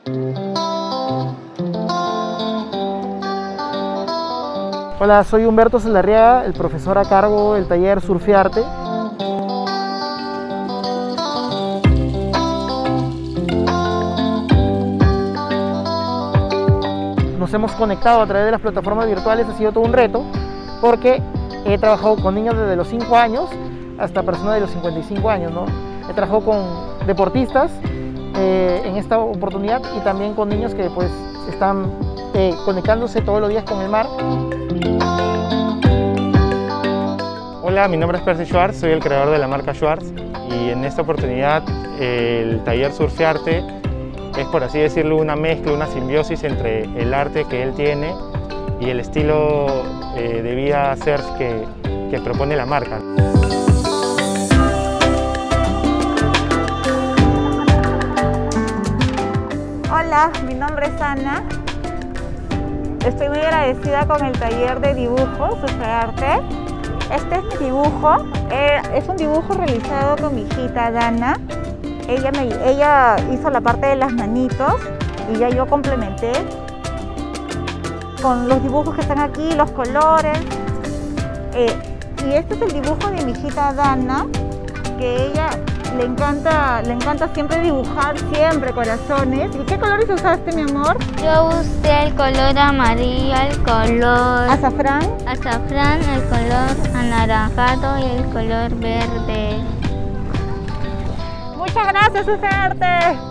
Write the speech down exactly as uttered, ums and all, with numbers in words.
Hola, soy Humberto Saldarriaga, el profesor a cargo del taller Surfearte. Nos hemos conectado a través de las plataformas virtuales, ha sido todo un reto, porque he trabajado con niños desde los cinco años hasta personas de los cincuenta y cinco años, ¿no? He trabajado con deportistas eh, en esta oportunidad y también con niños que pues están eh, conectándose todos los días con el mar. Hola, mi nombre es Percy Schwartz, soy el creador de la marca Schwartz y en esta oportunidad el taller Surfearte es, por así decirlo, una mezcla, una simbiosis entre el arte que él tiene y el estilo eh, de vida surf que, que propone la marca. Hola, mi nombre es Ana. Estoy muy agradecida con el taller de dibujo Surfearte. Este es mi dibujo. Eh, es un dibujo realizado con mi hijita Dana. Ella, me, ella hizo la parte de las manitos y ya yo complementé con los dibujos que están aquí, los colores. Eh, y este es el dibujo de mi hijita Dana, que ella le encanta, le encanta siempre dibujar, siempre corazones. ¿Y qué colores usaste, mi amor? Yo usé el color amarillo, el color azafrán, azafrán, el color anaranjado y el color verde. Muchas gracias, Surfearte.